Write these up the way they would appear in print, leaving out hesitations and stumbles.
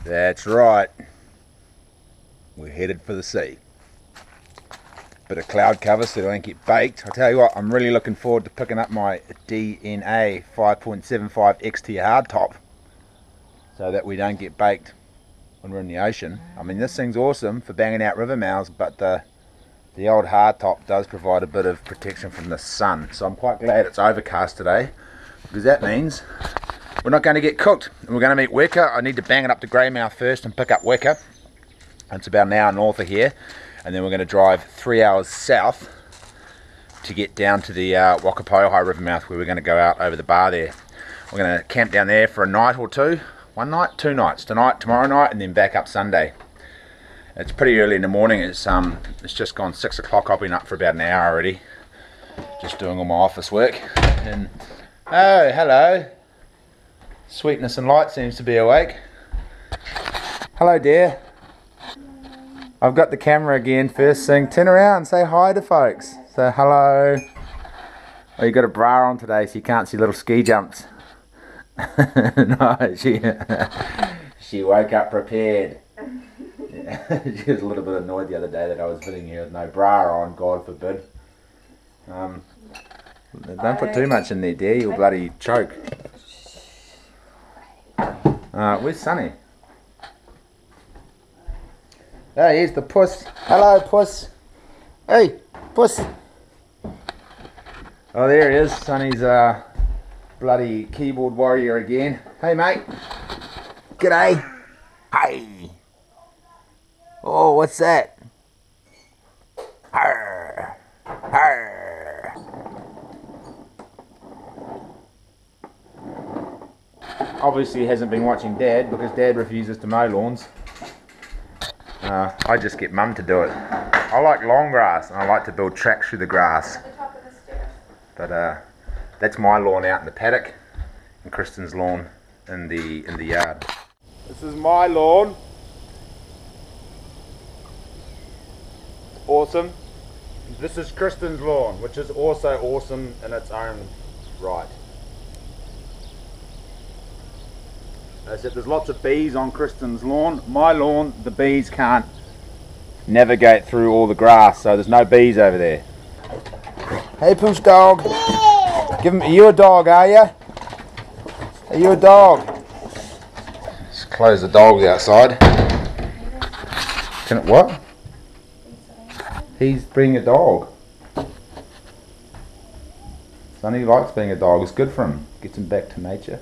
That's right. We're headed for the sea. Bit of cloud cover so they don't get baked. I'll tell you what, I'm really looking forward to picking up my DNA 5.75 XT hardtop so that we don't get baked when we're in the ocean. I mean, this thing's awesome for banging out river mouths, but the old hardtop does provide a bit of protection from the sun. So I'm quite glad it's overcast today, because that means we're not going to get cooked. And we're going to meet Weka. I need to bang it up to Greymouth first and pick up Weka. It's about an hour north of here. And then we're going to drive 3 hours south to get down to the Wakapoihai river mouth, where we're going to go out over the bar there. We're going to camp down there for a night or two. One night, 2 nights. Tonight, tomorrow night, and then back up Sunday. It's pretty early in the morning. It's just gone 6 o'clock. I've been up for about an hour already, just doing all my office work. And oh, hello. Sweetness and Light seems to be awake. Hello, dear. I've got the camera again. First thing, turn around, say hi to folks. Say hello. Oh, you got a bra on today, so you can't see little ski jumps. No, she woke up prepared. She was a little bit annoyed the other day that I was filming here with no bra on, God forbid. Don't put too much in there, dear, you'll bloody choke. Where's Sonny? Oh, here's the puss. Hello, puss. Hey, puss. Oh, there he is. Sonny's bloody keyboard warrior again. Hey, mate. G'day. Hey. Oh, what's that? Arr. Arr. Obviously he hasn't been watching Dad, because Dad refuses to mow lawns. I just get Mum to do it. I like long grass, and I like to build tracks through the grass. At the top of the stairs. But that's my lawn out in the paddock, and Kristen's lawn in the yard. This is my lawn. Awesome. This is Kristen's lawn, which is also awesome in its own right. Except there's lots of bees on Kristen's lawn. My lawn, the bees can't navigate through all the grass, so there's no bees over there. Hey, Pooch dog. Give him. Are you a dog, are you? Are you a dog? Let's close the dogs outside. Can it what? He's being a dog. Sonny likes being a dog. It's good for him. Gets him back to nature.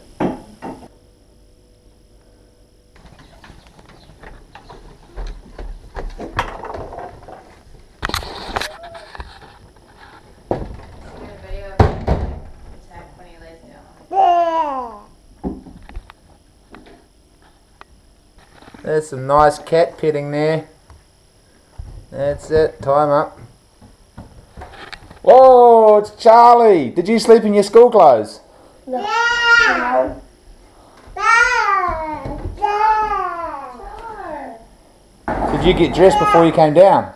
There's some nice cat petting there. That's it, time up. Whoa, it's Charlie. Did you sleep in your school clothes? No. No. Did you get dressed before you came down?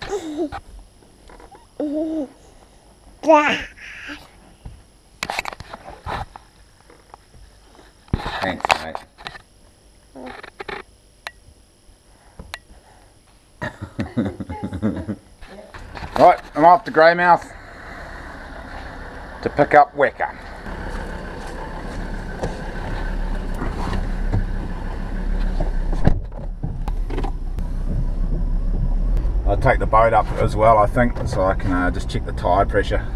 Thanks, mate. Right, I'm off to Greymouth to pick up Weka. I'll take the boat up as well, I think, so I can just check the tide pressure.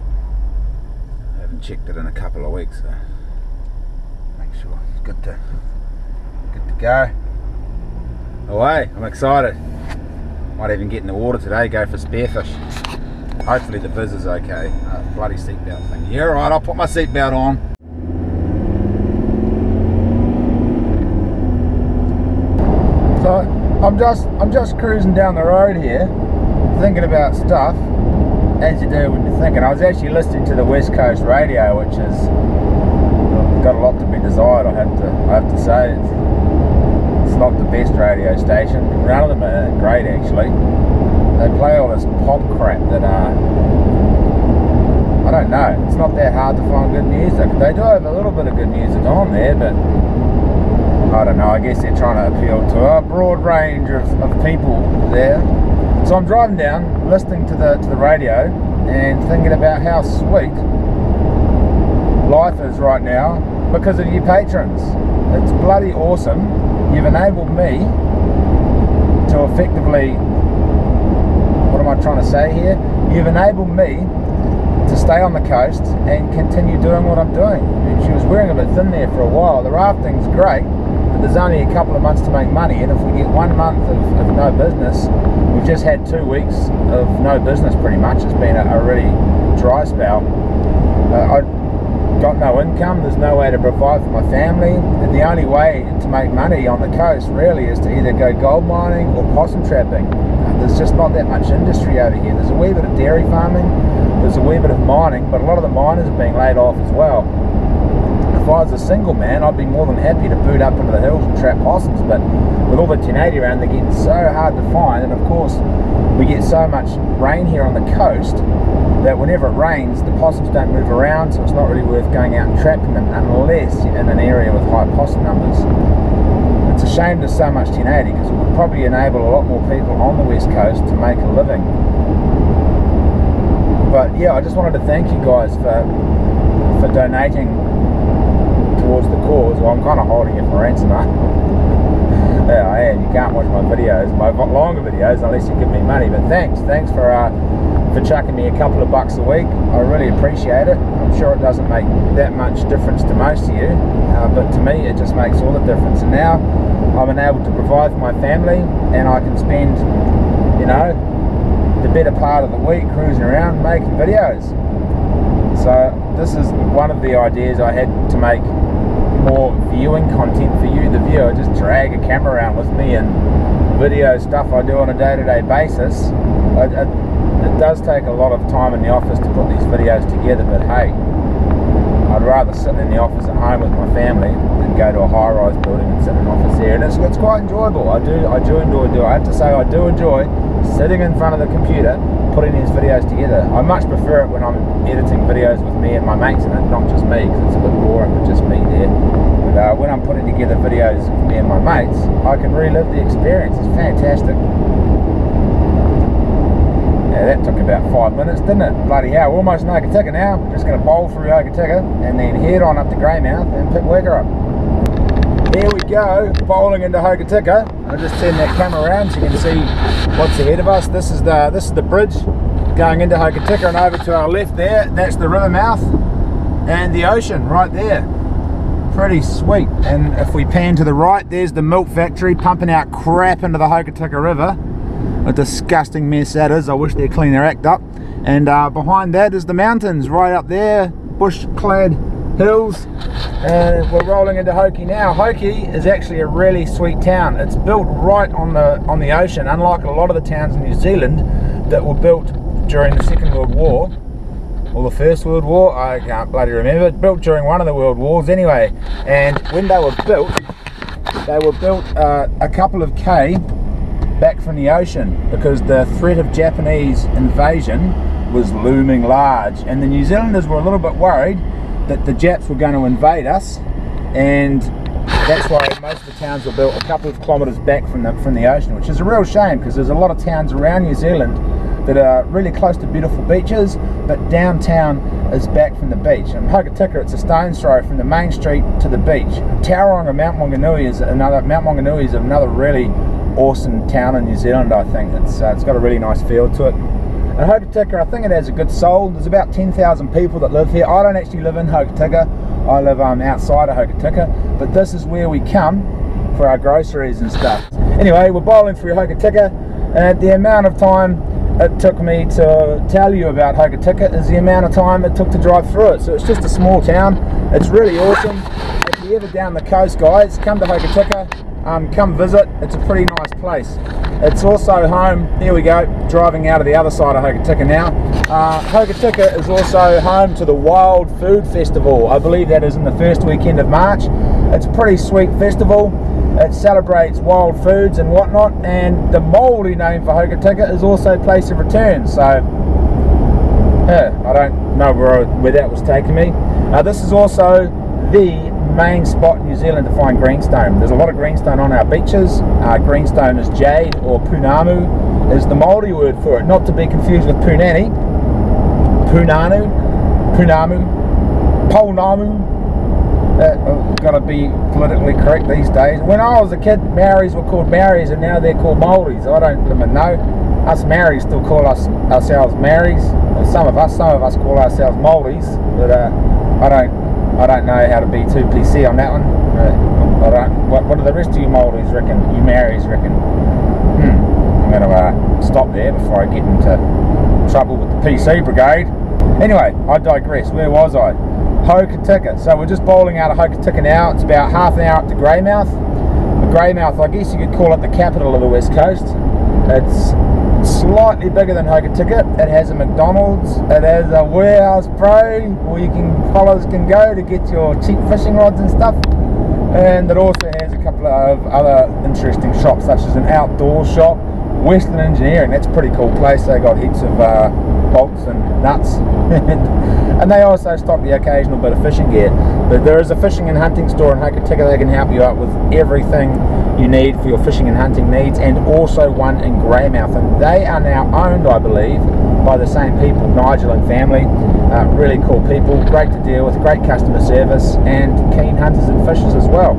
I haven't checked it in a couple of weeks, so make sure it's good to go. Away, I'm excited. Might even get in the water today, go for spearfish. Hopefully the viz is okay. Bloody seatbelt thing. Yeah, right, I'll put my seatbelt on. So I'm just cruising down the road here, thinking about stuff, as you do when you're thinking. I was actually listening to the West Coast radio, which has got a lot to be desired. I have to say. It's not the best radio station. None of them are great, actually. They play all this pop crap that I don't know. It's not that hard to find good music. They do have a little bit of good music on there, but I don't know, I guess they're trying to appeal to a broad range of people there. So I'm driving down, listening to the radio and thinking about how sweet life is right now because of you patrons. It's bloody awesome. You've enabled me to effectively, what am I trying to say here? You've enabled me to stay on the coast and continue doing what I'm doing. She was wearing a bit thin there for a while. The rafting's great, but there's only a couple of months to make money, and if we get 1 month of no business, we've just had 2 weeks of no business pretty much. It's been a really dry spell. I got no income, there's no way to provide for my family. The only way to make money on the coast really is to either go gold mining or possum trapping. There's just not that much industry over here. There's a wee bit of dairy farming, there's a wee bit of mining, but a lot of the miners are being laid off as well. If I was a single man, I'd be more than happy to boot up into the hills and trap possums, but with all the 1080 around, they're getting so hard to find, and of course we get so much rain here on the coast that whenever it rains, the possums don't move around, so it's not really worth going out and trapping them unless you're in an area with high possum numbers. It's a shame there's so much 1080 because it would probably enable a lot more people on the west coast to make a living. But yeah, I just wanted to thank you guys for donating towards the cause. Well, I'm kind of holding it for ransom, huh? Yeah, I am. You can't watch my videos, my longer videos, unless you give me money. But thanks for chucking me a couple of bucks a week. I really appreciate it. I'm sure it doesn't make that much difference to most of you, but to me it just makes all the difference. And now I'm enabled to provide for my family, and I can spend, you know, the better part of the week cruising around making videos. So this is one of the ideas I had, to make more viewing content for you, the viewer. Just drag a camera around with me and video stuff I do on a day-to-day basis. It does take a lot of time in the office to put these videos together, but hey, I'd rather sit in the office at home with my family than go to a high-rise building and sit in an office here. And it's quite enjoyable. I do enjoy doing it. I have to say, I do enjoy sitting in front of the computer putting these videos together. I much prefer it when I'm editing videos with me and my mates in it, not just me, because it's a bit boring with just me there. But when I'm putting together videos with me and my mates, I can relive the experience. It's fantastic. Yeah, that took about 5 minutes, didn't it? Bloody hell, we're almost in Hokitika now. We're just going to bowl through Hokitika and then head on up to Greymouth and pick Weka up. Here we go, bowling into Hokitika. I'll just turn that camera around so you can see what's ahead of us. This is the bridge going into Hokitika, and over to our left there, that's the river mouth and the ocean right there. Pretty sweet. And if we pan to the right, there's the milk factory pumping out crap into the Hokitika River. A disgusting mess that is. I wish they'd clean their act up. And behind that is the mountains right up there, bush-clad hills. And we're rolling into Hoki now. Hoki is actually a really sweet town. It's built right on the ocean, unlike a lot of the towns in New Zealand that were built during the Second World War. Or the First World War, I can't bloody remember. Built during one of the world wars anyway. And when they were built a couple of K back from the ocean, because the threat of Japanese invasion was looming large, and the New Zealanders were a little bit worried that the Japs were going to invade us, and that's why most of the towns were built a couple of kilometres back from the ocean, which is a real shame, because there's a lot of towns around New Zealand that are really close to beautiful beaches, but downtown is back from the beach. And Hokitika, it's a stone's throw from the main street to the beach. Tauranga, Mount Maunganui is another really awesome town in New Zealand. I think it's got a really nice feel to it. And Hokitika, I think it has a good soul. There's about 10,000 people that live here. I don't actually live in Hokitika. I live outside of Hokitika, but this is where we come for our groceries and stuff. Anyway, we're bowling through Hokitika, and the amount of time it took me to tell you about Hokitika is the amount of time it took to drive through it. So it's just a small town. It's really awesome. If you're ever down the coast, guys, come to Hokitika. Come visit. It's a pretty nice place. It's also home, here we go, driving out of the other side of Hokitika now. Hokitika is also home to the Wild Food Festival. I believe that is in the first weekend of March. It's a pretty sweet festival. It celebrates wild foods and whatnot, and the Māori name for Hokitika is also place of return. So I don't know where that was taking me. This is also the main spot in New Zealand to find greenstone. There's a lot of greenstone on our beaches. Greenstone is jade, or punamu is the Māori word for it, not to be confused with punani. Punamu, pounamu. Got to be politically correct these days. When I was a kid, Maoris were called Maoris, and now they're called Māoris. I don't even know. Us Maoris still call ourselves Maoris. Some of us call ourselves Māoris, but I don't know how to be too PC on that one. What do the rest of you Māoris reckon? You Maoris reckon? I'm going to stop there before I get into trouble with the PC brigade. Anyway, I digress. Where was I? Hokitika. So we're just bowling out of Hokitika now. It's about half an hour up to Greymouth. Greymouth, I guess you could call it the capital of the West Coast. It's slightly bigger than Hokitika. It has a McDonald's. It has a warehouse pro where fellas can go to get your cheap fishing rods and stuff. And it also has a couple of other interesting shops, such as an outdoor shop, Western Engineering. That's a pretty cool place. They got heaps of bolts and nuts. And they also stock the occasional bit of fishing gear. But there is a fishing and hunting store in Hokitika. They can help you out with everything you need for your fishing and hunting needs, and also one in Greymouth. And they are now owned, I believe, by the same people, Nigel and family. Really cool people, great to deal with, great customer service, and keen hunters and fishers as well.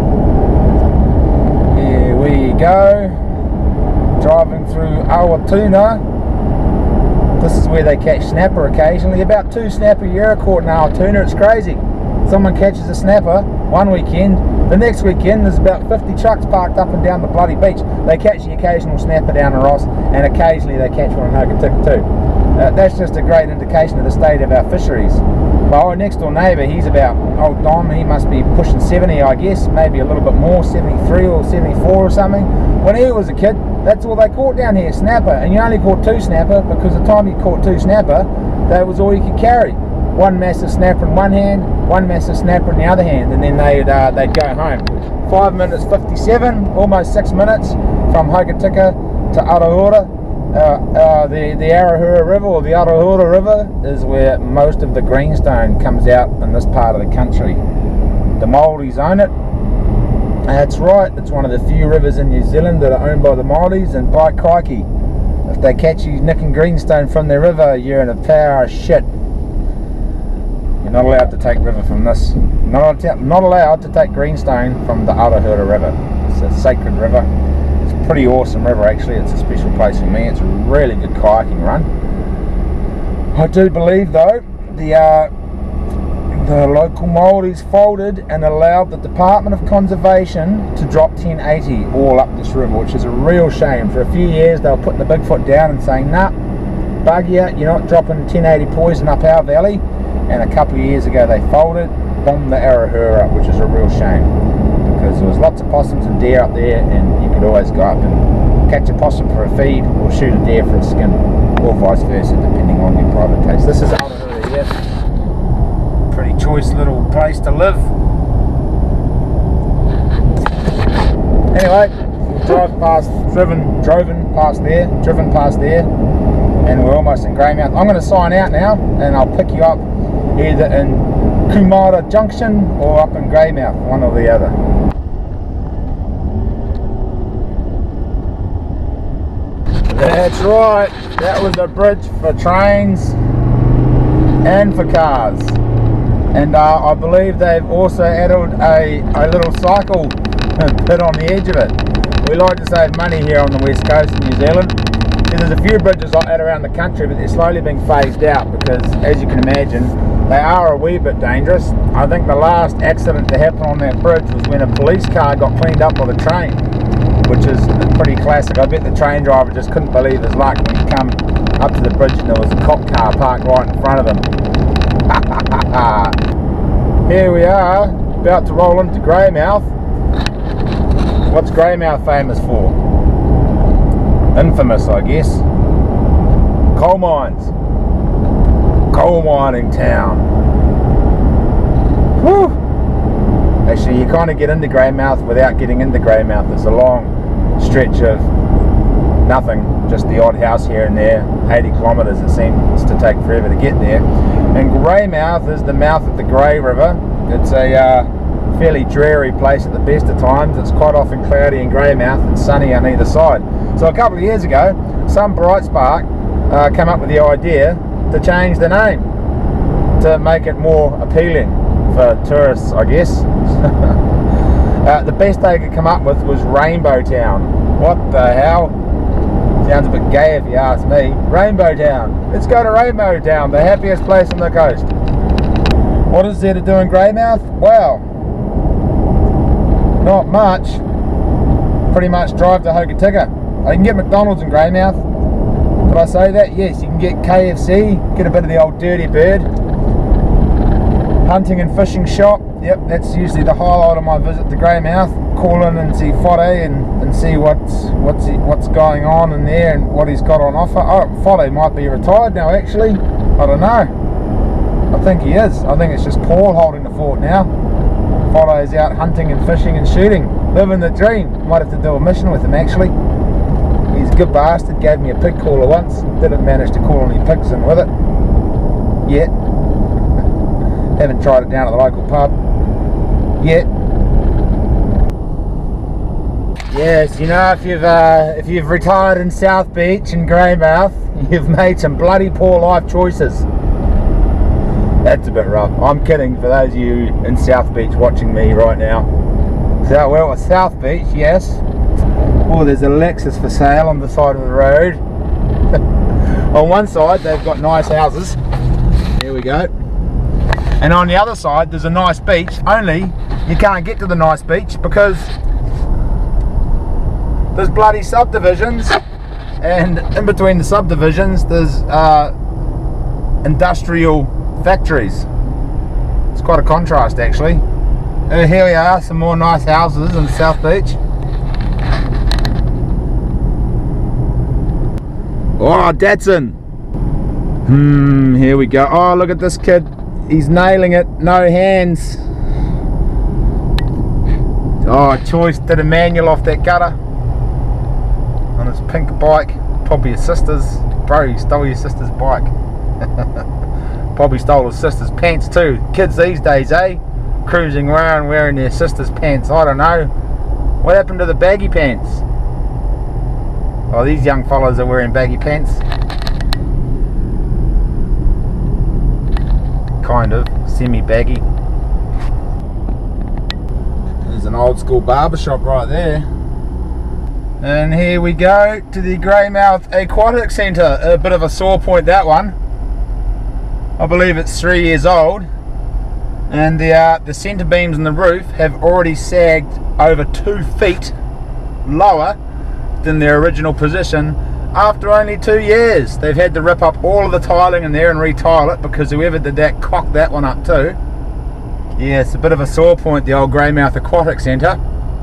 Here we go, driving through Awatuna. This is where they catch snapper occasionally. About 2 snapper a year are caught in Awatuna. It's crazy. Someone catches a snapper one weekend, the next weekend there's about 50 trucks parked up and down the bloody beach. They catch the occasional snapper down in Ross, and occasionally they catch one in Hokitika too. That's just a great indication of the state of our fisheries. Well, our next door neighbour, he's about, old Dom, he must be pushing 70 I guess, maybe a little bit more, 73 or 74 or something. When he was a kid, that's all they caught down here, snapper, and you only caught 2 snapper because the time you caught 2 snapper, that was all you could carry. One massive snapper in one hand, one massive snapper in the other hand, and then they'd go home. 5 minutes 57, almost 6 minutes from Hokitika to Arohura. The Arohura River, or the Arohura River, is where most of the greenstone comes out in this part of the country. The Māoris own it. That's right, it's one of the few rivers in New Zealand that are owned by the Māoris, and by crikey, if they catch you nicking greenstone from their river, you're in a pile of shit. You're not allowed to take river from this. Not allowed to take greenstone from the Arohura River. It's a sacred river. It's a pretty awesome river actually. It's a special place for me. It's a really good kayaking run. I do believe though the local Māoris folded and allowed the Department of Conservation to drop 1080 all up this river, which is a real shame. For a few years they were putting the big foot down and saying, nah, bug you, you're not dropping 1080 poison up our valley. And a couple of years ago they folded, bombed the Arohura up, which is a real shame, because there was lots of possums and deer up there, and you could always go up and catch a possum for a feed or shoot a deer for a skin, or vice versa, depending on your private taste. This is Arohura here. Pretty choice little place to live. Anyway, driven past there, and we're almost in Greymouth. I'm going to sign out now, and I'll pick you up either in Kumara Junction or up in Greymouth, one or the other. That's right, that was a bridge for trains and for cars, and I believe they've also added a little cycle pit on the edge of it. We like to save money here on the west coast of New Zealand. There's a few bridges like that around the country, but they're slowly being phased out because, as you can imagine, they are a wee bit dangerous. I think the last accident to happen on that bridge was when a police car got cleaned up by the train, which is pretty classic. I bet the train driver just couldn't believe his luck when he come up to the bridge and there was a cop car parked right in front of him. Here we are, about to roll into Greymouth. What's Greymouth famous for? Infamous, I guess. Coal mines. Coal mining town. Whew. Actually, you kind of get into Greymouth without getting into Greymouth. There's a long stretch of nothing, just the odd house here and there. 80 kilometres it seems to take forever to get there. And Greymouth is the mouth of the Grey River. It's a fairly dreary place at the best of times. It's quite often cloudy in Greymouth and sunny on either side. So a couple of years ago, some bright spark came up with the idea to change the name to make it more appealing for tourists, I guess. The best they could come up with was Rainbow Town. What the hell? Sounds a bit gay if you ask me. Rainbow Town. Let's go to Rainbow Town, the happiest place on the coast. What is there to do in Greymouth? Well, not much. Pretty much drive to Hokitika. You can get McDonald's in Greymouth. Did I say that? Yes, you can get KFC, get a bit of the old dirty bird. Hunting and fishing shop. Yep, that's usually the highlight of my visit to Greymouth. Call in and see Fode and see what's going on in there and what he's got on offer. Oh, Fode might be retired now actually. I don't know. I think he is. I think it's just Paul holding the fort now. Fode is out hunting and fishing and shooting. Living the dream. Might have to do a mission with him actually. He's a good bastard. Gave me a pig caller once. Didn't manage to call any pigs in with it yet. Haven't tried it down at the local pub yet. Yes, you know, if you've retired in South Beach and Greymouth, you've made some bloody poor life choices. That's a bit rough. I'm kidding for those of you in South Beach watching me right now. So, well, at South Beach, yes. Oh, there's a Lexus for sale on the side of the road. On one side, they've got nice houses. There we go. And on the other side, there's a nice beach. Only, you can't get to the nice beach because there's bloody subdivisions. And in between the subdivisions, there's industrial factories. It's quite a contrast actually. Here we are, some more nice houses in South Beach. Oh, Datsun. Here we go. Oh, look at this kid. He's nailing it. No hands. Oh, choice did a manual off that gutter on his pink bike. Probably his sister's. Bro, he stole your sister's bike. Probably stole his sister's pants too. Kids these days, eh? Cruising around wearing their sister's pants. I don't know. What happened to the baggy pants? Oh, these young fellas are wearing baggy pants. Kind of. Semi-baggy. There's an old school barbershop right there. And here we go to the Greymouth Aquatic Centre. A bit of a sore point, that one. I believe it's 3 years old. And the centre beams in the roof have already sagged over 2 feet lower than their original position after only 2 years. They've had to rip up all of the tiling in there and retile it because whoever did that cocked that one up too. Yeah, it's a bit of a sore point, the old Greymouth Aquatic Centre.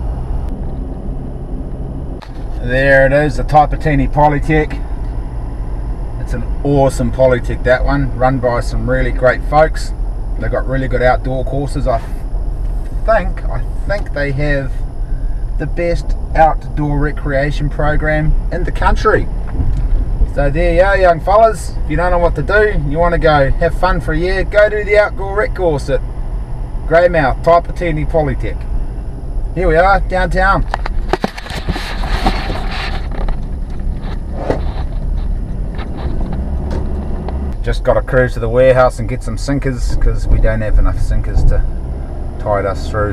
There it is, the Taipatini Polytech. It's an awesome Polytech, that one, run by some really great folks. They've got really good outdoor courses. I think they have the best outdoor recreation program in the country. So there you are, young fellas. If you don't know what to do, you want to go have fun for a year, go do the outdoor rec course at Greymouth Taipatini Polytech. Here we are, downtown. Just got to cruise to the warehouse and get some sinkers because we don't have enough sinkers to tide us through.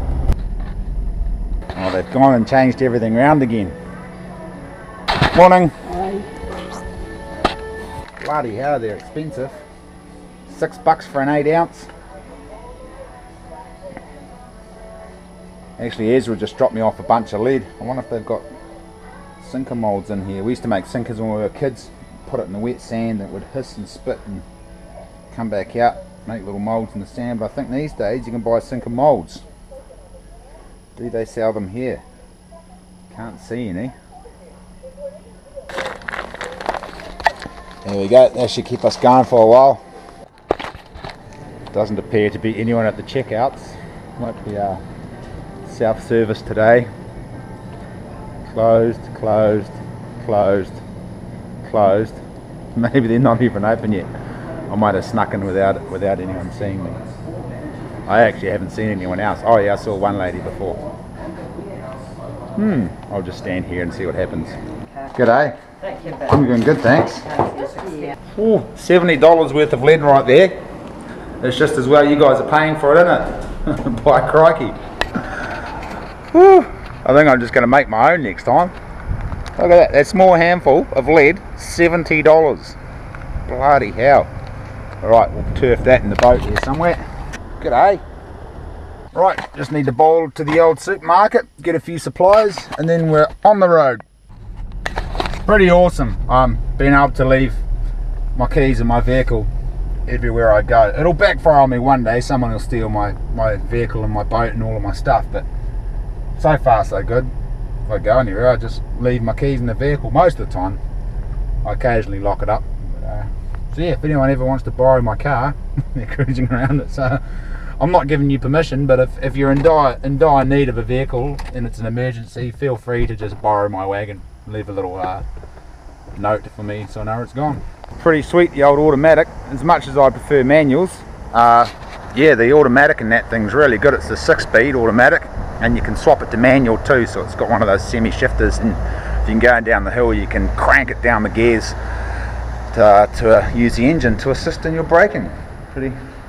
Oh, they've gone and changed everything around again. Morning. Hi. Bloody hell, they're expensive. $6 for an 8 ounce. Actually, Ezra just dropped me off a bunch of lead. I wonder if they've got sinker molds in here. We used to make sinkers when we were kids. Put it in the wet sand, it would hiss and spit and come back out, make little molds in the sand. But I think these days you can buy sinker molds. Do they sell them here? Can't see any. There we go, that should keep us going for a while. Doesn't appear to be anyone at the checkouts. Might be self-service today. Closed, closed, closed, closed. Maybe they're not even open yet. I might have snuck in without anyone seeing me. I actually haven't seen anyone else. Oh yeah, I saw one lady before. I'll just stand here and see what happens. G'day. I'm doing good, thanks. Ooh, $70 worth of lead right there. It's just as well you guys are paying for it, isn't it? By crikey. Whew. I think I'm just going to make my own next time. Look at that, that small handful of lead, $70. Bloody hell. Alright, we'll turf that in the boat here somewhere. G'day. Right, just need to bowl to the old supermarket, get a few supplies, and then we're on the road. Pretty awesome. Being able to leave my keys in my vehicle everywhere I go. It'll backfire on me one day. Someone will steal my vehicle and my boat and all of my stuff, but so far so good. If I go anywhere, I just leave my keys in the vehicle most of the time. I occasionally lock it up. So yeah, if anyone ever wants to borrow my car, they're cruising around it. So I'm not giving you permission, but if you're in dire need of a vehicle and it's an emergency, feel free to just borrow my wagon. Leave a little note for me so I know it's gone. Pretty sweet, the old automatic. As much as I prefer manuals, yeah, the automatic in that thing's really good. It's a 6-speed automatic, and you can swap it to manual too, so it's got one of those semi-shifters, and if you're going down the hill you can crank it down the gears to use the engine to assist in your braking. Pretty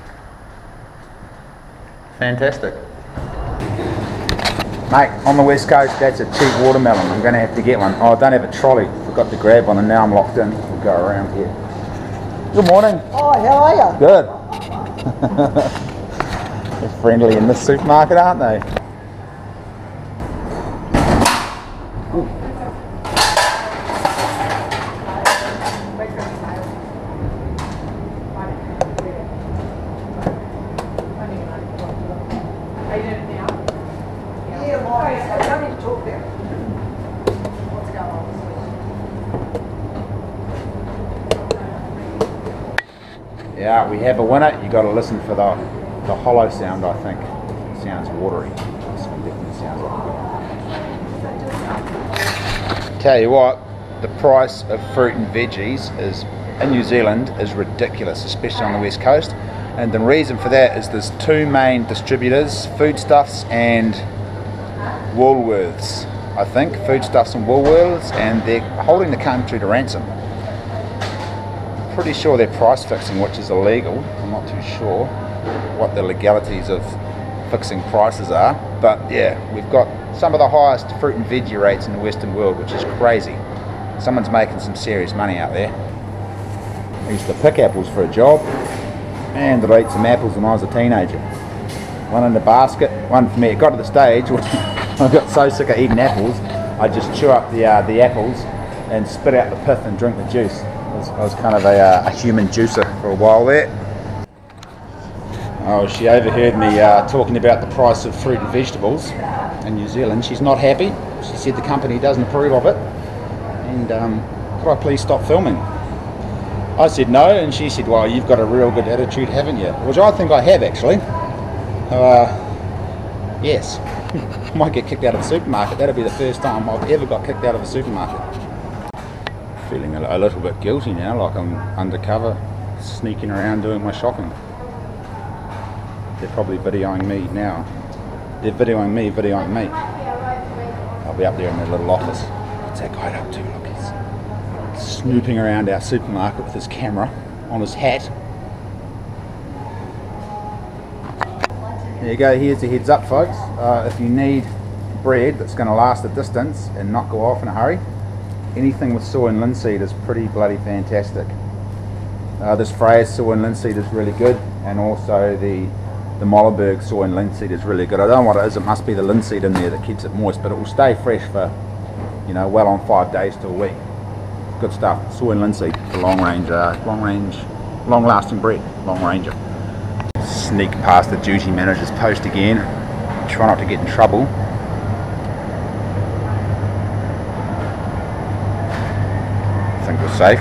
fantastic. Mate, on the west coast, that's a cheap watermelon. I'm going to have to get one. Oh, I don't have a trolley. Forgot to grab one and now I'm locked in. We'll go around here. Good morning. Oh, how are you? Good. They're friendly in this supermarket, aren't they? Ooh. Yeah, we have a winner. You got to listen for the hollow sound. I think it sounds watery. This one definitely sounds like water. Tell you what, the price of fruit and veggies in New Zealand is ridiculous, especially on the west coast. And the reason for that is there's two main distributors, Foodstuffs and Woolworths. I think Foodstuffs and Woolworths, and they're holding the country to ransom. Pretty sure they're price fixing, which is illegal. I'm not too sure what the legalities of fixing prices are, but yeah, we've got some of the highest fruit and veggie rates in the Western world, which is crazy. Someone's making some serious money out there. I used to pick apples for a job, and I'd eat some apples when I was a teenager. One in the basket, one for me. It got to the stage where I got so sick of eating apples, I'd just chew up the apples and spit out the pith and drink the juice. I was kind of a human juicer for a while there. Oh, she overheard me talking about the price of fruit and vegetables in New Zealand. She's not happy. She said the company doesn't approve of it, and could I please stop filming? I said no, and she said, well, you've got a real good attitude, haven't you? Which I think I have, actually. Yes. I might get kicked out of the supermarket. That'll be the first time I've ever got kicked out of a supermarket. Feeling a little bit guilty now, like I'm undercover, sneaking around doing my shopping. They're probably videoing me now. They're videoing me. I'll be up there in their little office. What's that guy up to? Look, he's snooping around our supermarket with his camera on his hat. There you go, here's the heads up, folks. If you need bread that's going to last a distance and not go off in a hurry, anything with soy and linseed is pretty bloody fantastic. This Freya's soy and linseed is really good, and also the Mollberg soy and linseed is really good. I don't know what it is, it must be the linseed in there that keeps it moist, but it will stay fresh for, you know, well on 5 days to a week. Good stuff, soy and linseed for long lasting bread, long ranger. Sneak past the duty manager's post again, try not to get in trouble. I think we're safe.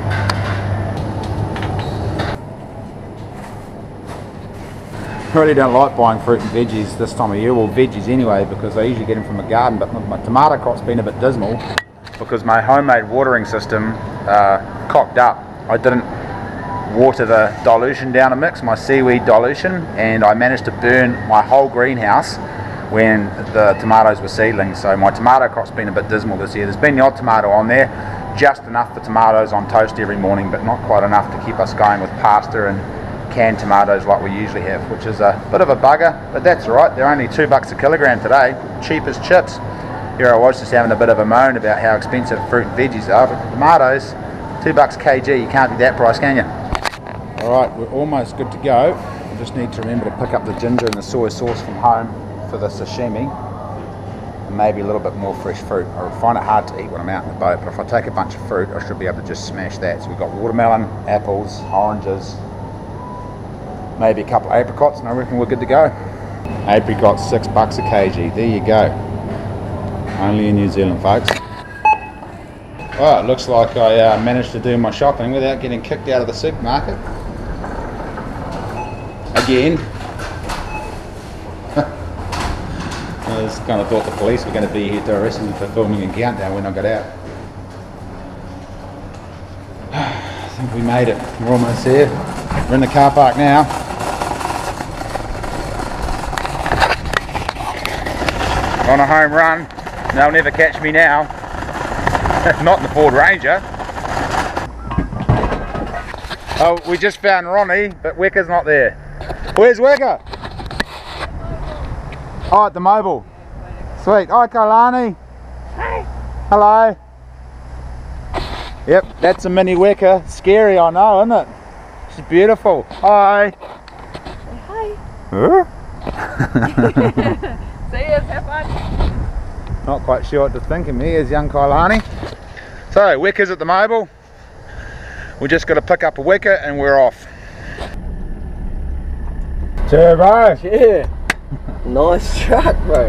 I really don't like buying fruit and veggies this time of year, well veggies anyway, because I usually get them from a garden, but my tomato crop's been a bit dismal because my homemade watering system cocked up. I didn't water the dilution down a mix, my seaweed dilution, and I managed to burn my whole greenhouse when the tomatoes were seedlings. So my tomato crop's been a bit dismal this year. There's been the odd tomato on there, just enough for tomatoes on toast every morning, but not quite enough to keep us going with pasta and canned tomatoes like we usually have, which is a bit of a bugger, but that's alright. They're only $2 a kilogram today, cheap as chips. Here I was just having a bit of a moan about how expensive fruit and veggies are, but tomatoes, $2 kg, you can't beat that price, can you? Alright, we're almost good to go. I just need to remember to pick up the ginger and the soy sauce from home for the sashimi, and maybe a little bit more fresh fruit. I find it hard to eat when I'm out in the boat, but if I take a bunch of fruit, I should be able to just smash that. So we've got watermelon, apples, oranges, maybe a couple of apricots, and I reckon we're good to go. Apricots, $6 a kg, there you go. Only in New Zealand, folks. Well, it looks like I managed to do my shopping without getting kicked out of the supermarket. Again. I just kind of thought the police were going to be here to arrest me for filming in Countdown when I got out. I think we made it. We're almost here. We're in the car park now. On a home run. They'll never catch me now. Not in the Ford Ranger. Oh, we just found Ronnie, but Wecker's not there. Where's Wecker? Oh, at the mobile. Sweet. Hi, Kailani. Hi. Hello. Yep, that's a mini Wecker. Scary, I know, isn't it? She's beautiful. Hi. Hi. Huh? See us, have fun. Not quite sure what to think of me. Here's young Kailani. So, Wecker's at the mobile. We just got to pick up a Wecker and we're off. Turbo. Yeah. Nice truck, bro.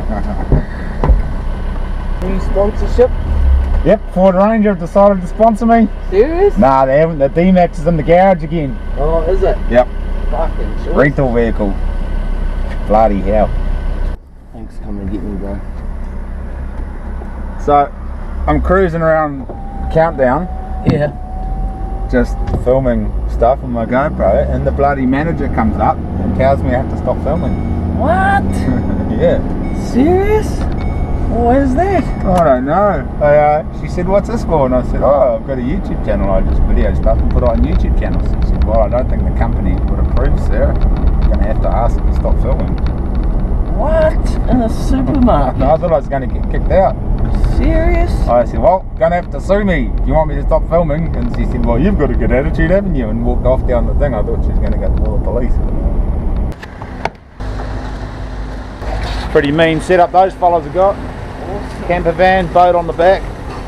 New sponsorship? Yep, Ford Ranger have decided to sponsor me. Serious? Nah, they haven't. The D-Max is in the garage again. Oh, is it? Yep. Fucking sure. Rental vehicle. Bloody hell. Thanks for coming to get me, bro. So, I'm cruising around Countdown. Yeah. Just filming stuff on my GoPro, and the bloody manager comes up and tells me I have to stop filming. What? Yeah. Serious? Why is that? I don't know. She said, what's this for? And I said, oh, I've got a YouTube channel. I just video stuff and put it on YouTube channels. She said, well, I don't think the company would approve, sir. I'm going to have to ask if you stop filming. What? In a supermarket? I thought I was going to get kicked out. Serious? I said, well, gonna have to sue me. Do you want me to stop filming? And she said, well, you've got a good attitude, haven't you? And walked off down the thing. I thought she was going to go call the police. Pretty mean setup those fellas have got. Awesome. Camper van, boat on the back.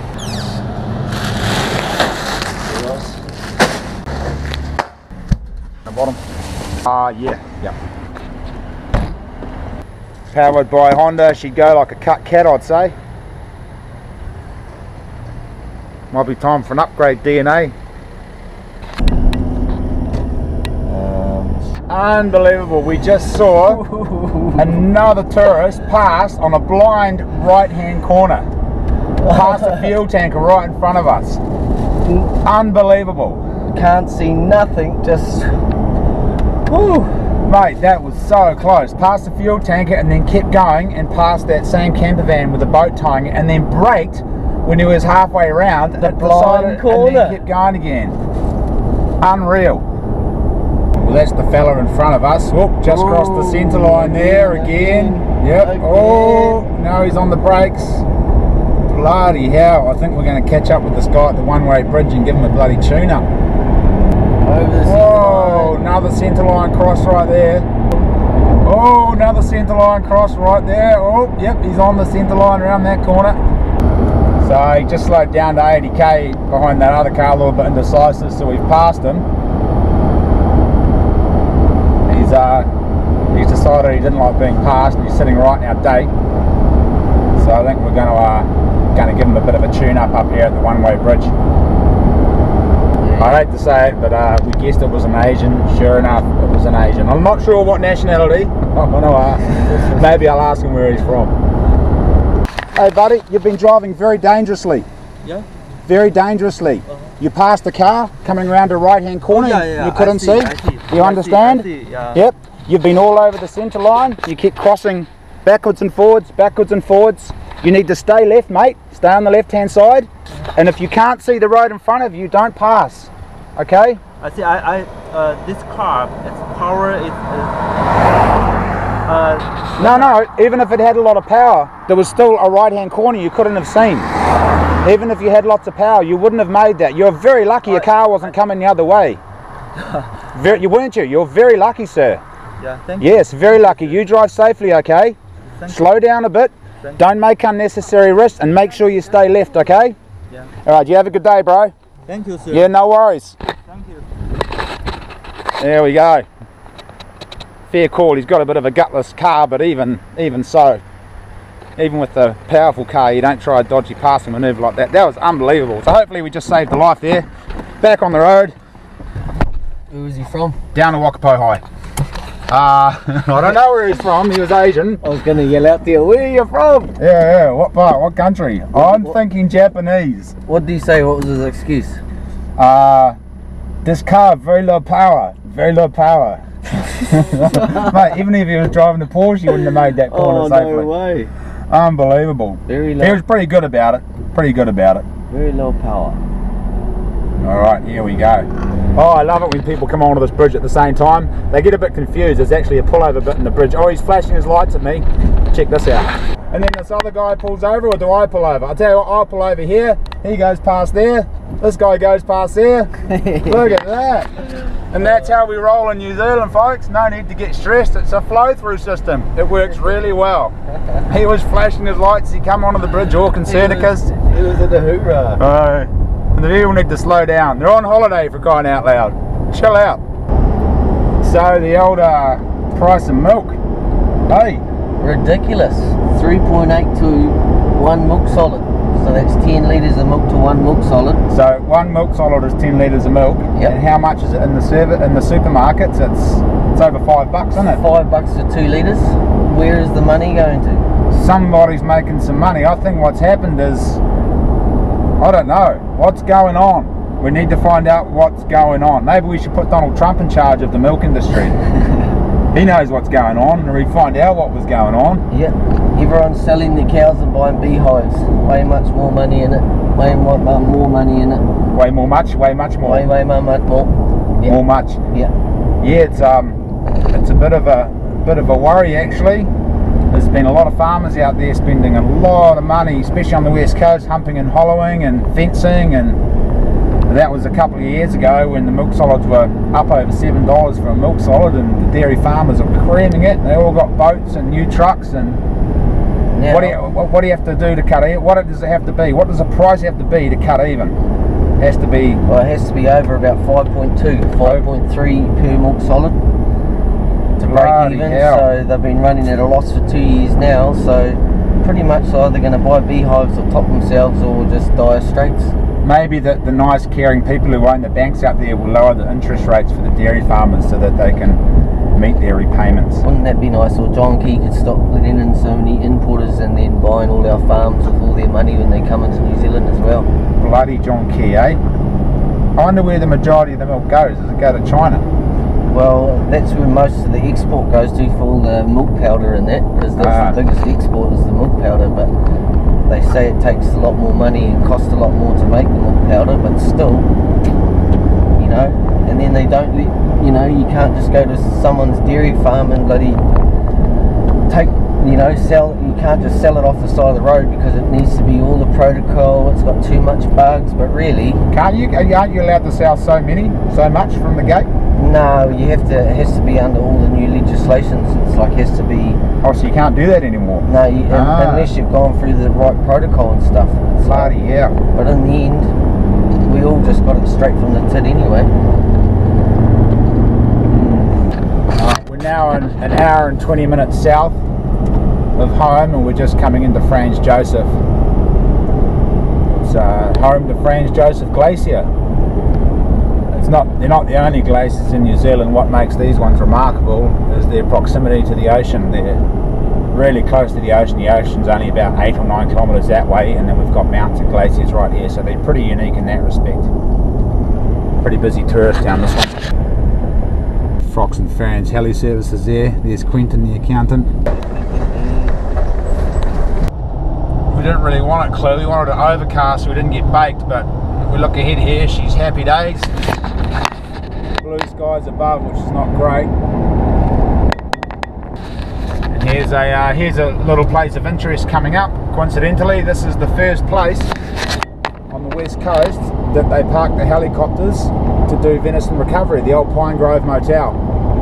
The bottom. Yeah. Powered by Honda, she'd go like a cut cat, I'd say. Might be time for an upgrade, DNA. Unbelievable, we just saw another tourist pass on a blind right hand corner. Past a fuel tanker right in front of us. Unbelievable. Can't see nothing, just... Whew. Mate, that was so close. Past the fuel tanker and then kept going and past that same camper van with the boat tying it, and then braked when he was halfway around. The blind corner. And then kept going again. Unreal. Well, that's the fella in front of us. Whoop, just crossed the centre line there again. Yep. Again. Oh, now he's on the brakes. Bloody hell. I think we're going to catch up with this guy at the one-way bridge and give him a bloody tune-up. Oh, another centre line cross right there. Oh, another centre line cross right there. Oh, yep, he's on the centre line around that corner. So he just slowed down to 80k behind that other car, a little bit indecisive, so we've passed him. He's decided he didn't like being passed, and he's sitting right in our date. So I think we're going to give him a bit of a tune-up up here at the one-way bridge. I hate to say it, but we guessed it was an Asian. Sure enough, it was an Asian. I'm not sure what nationality. I want to ask. Maybe I'll ask him where he's from. Hey buddy, you've been driving very dangerously. Yeah? Very dangerously. You passed the car coming around a right-hand corner. You couldn't see. You understand? Yep. You've been all over the centre line. You keep crossing backwards and forwards, backwards and forwards. You need to stay left, mate. Stay on the left-hand side. And if you can't see the road in front of you, don't pass. Okay? I see. This car, its power is. No. Even if it had a lot of power, there was still a right-hand corner you couldn't have seen. Even if you had lots of power, you wouldn't have made that. You're very lucky your car wasn't coming the other way. You weren't you? You're very lucky, sir. Yeah, thank you. Yes, very lucky. You drive safely, okay? Slow down a bit. Don't make unnecessary risks and make sure you stay left, okay? Yeah. Alright, you have a good day, bro. Thank you, sir. Yeah, no worries. Thank you. There we go. Fair call. He's got a bit of a gutless car, but even so, even with the powerful car, you don't try a dodgy passing manoeuvre like that. That was unbelievable. So hopefully we just saved a life there. Back on the road. Who is he from? Down to Wakapo High. I don't know where he's from. He was Asian. I was going to yell out there, where are you from? Yeah. What part? What country? I'm thinking Japanese. What did he say? What was his excuse? This car, very low power. Very low power. Mate, even if he was driving the Porsche, he wouldn't have made that corner safely. No way. Unbelievable. Very low. He was pretty good about it. Very low power. Alright, here we go. Oh, I love it when people come onto this bridge at the same time. They get a bit confused. There's actually a pullover bit in the bridge. Oh, he's flashing his lights at me. Check this out. And then this other guy pulls over, or do I pull over? I'll tell you what, I'll pull over here. He goes past there. This guy goes past there. Look at that. And that's how we roll in New Zealand, folks. No need to get stressed. It's a flow-through system. It works really well. He was flashing his lights. He come onto the bridge all Concerticus. He was in a hoorah. And the people need to slow down. They're on holiday, for crying out loud. Chill out. So the old price of milk. Hey. Ridiculous. 3.8 to 1 milk solid. So that's 10 litres of milk to 1 milk solid. So 1 milk solid is 10 litres of milk. Yep. And how much is it in the supermarkets? It's over $5, isn't it? $5 for 2 litres. Where is the money going to? Somebody's making some money. I think what's happened is, I don't know, what's going on? We need to find out what's going on. Maybe we should put Donald Trump in charge of the milk industry. He knows what's going on, and we'd find out what was going on. Yeah, everyone's selling the cows and buying beehives. Way much more money in it. Way more money in it. Way more much? Way much more? Way much more. Yeah. More much? Yeah. Yeah, it's a bit of a worry actually. There's been a lot of farmers out there spending a lot of money, especially on the west coast, humping and hollowing and fencing, and that was a couple of years ago when the milk solids were up over $7 for a milk solid, and the dairy farmers are creaming it. They all got boats and new trucks, and Now, what do you have to do to cut even? What does it have to be? What does the price have to be to cut even? It has to be... Well, it has to be over about 5.2, 5.3 per milk solid to break even. Hell. So they've been running at a loss for 2 years now, so pretty much they're either going to buy beehives or top themselves or just dire straits. Maybe the nice caring people who own the banks out there will lower the interest rates for the dairy farmers so that they can meet their repayments. Wouldn't that be nice? Or John Key could stop letting in so many importers and then buying all our farms with all their money when they come into New Zealand as well. Bloody John Key, eh? I wonder where the majority of the milk goes. Does it go to China? Well, that's where most of the export goes to for all the milk powder and that, because that's the biggest export is the milk powder, but they say it takes a lot more money and costs a lot more to make the milk powder, but still, you know, and then they don't let, you know, you can't just go to someone's dairy farm and bloody take, you know, sell, you can't just sell it off the side of the road because it needs to be all the protocol, it's got too much bugs, but really... Aren't you allowed to sell so much from the gate? No, you have to, it has to be under all the new legislations, it's like, has to be... Oh, so you can't do that anymore? No, unless you've gone through the right protocol and stuff. Bloody hell. But in the end, we all just got it straight from the tit anyway. We're now an hour and 20 minutes south of home, and we're just coming into Franz Josef. It's home to Franz Josef Glacier. They're not the only glaciers in New Zealand. What makes these ones remarkable is their proximity to the ocean. They're really close to the ocean. The ocean's only about 8 or 9 kilometres that way, and then we've got mountains and glaciers right here, so they're pretty unique in that respect. pretty busy tourist down this one. Fox and Farron's heli services there. There's Quentin, the accountant. We didn't really want it clear. We wanted it overcast so we didn't get baked, but we look ahead here, she's happy days. Blue skies above, which is not great. And here's a little place of interest coming up. Coincidentally, this is the first place on the west coast that they park the helicopters to do venison recovery, the old Pine Grove Motel.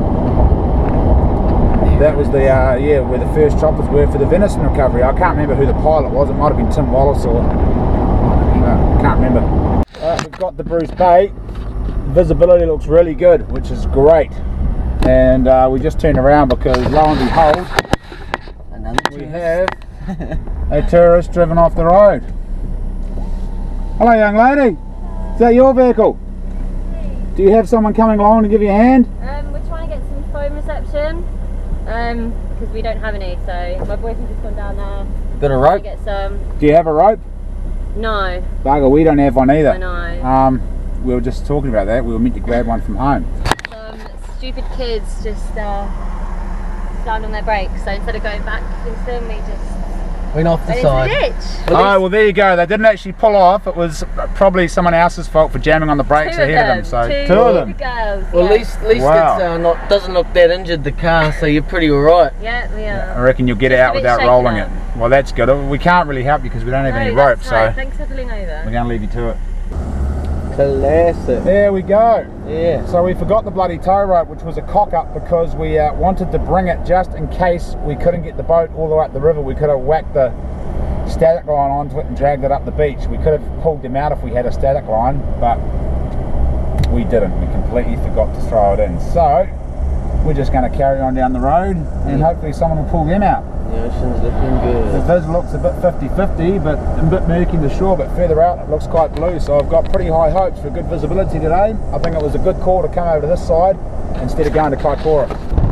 That was the where the first choppers were for the venison recovery. I can't remember who the pilot was. It might have been Tim Wallace or can't remember. We've got the Bruce Bay. Visibility looks really good, which is great. And we just turned around because lo and behold, we have a tourist driven off the road. Hello, young lady. Is that your vehicle? Do you have someone coming along to give you a hand? We're trying to get some phone reception. Because we don't have any, so my boyfriend's just gone down there. Got a rope? Get some. Do you have a rope? No. Bugger, we don't have one either. I know. We were just talking about that. We were meant to grab one from home. Some stupid kids just slammed on their brakes, so instead of going back into them, we just went off the side. Into the ditch. Oh, well there you go. They didn't actually pull off. It was probably someone else's fault for jamming on the brakes ahead of them. So two of them. Girls, well, yeah. at least Wow. it's doesn't look that injured, the car, so you're pretty alright. Yeah, we are. I reckon you'll get Just out a bit without shaken rolling up. it. Well, that's good. We can't really help you because we don't have any rope, That's so right. Thanks for pulling over. we're going to leave you to it. Classic. There we go. Yeah. So we forgot the bloody tow rope, which was a cock up because we wanted to bring it just in case we couldn't get the boat all the way up the river. We could have whacked the static line onto it and dragged it up the beach. We could have pulled them out if we had a static line, but we didn't. We completely forgot to throw it in. So we're just going to carry on down the road and hopefully someone will pull them out. The ocean's looking The good. vis looks a bit 50-50, but a bit murky in the shore, but further out it looks quite blue, so I've got pretty high hopes for good visibility today. I think it was a good call to come over to this side instead of going to Kaikoura.